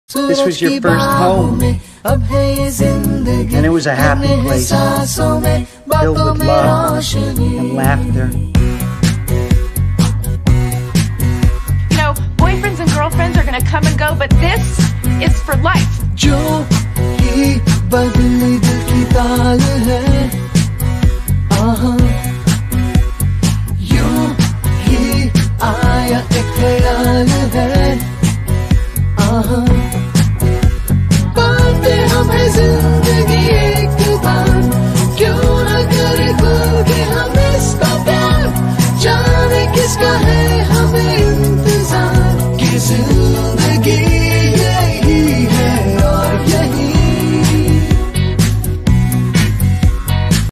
This was your first home, and it was a happy place, filled with love and laughter. You know, boyfriends and girlfriends are gonna come and go, but this is for life.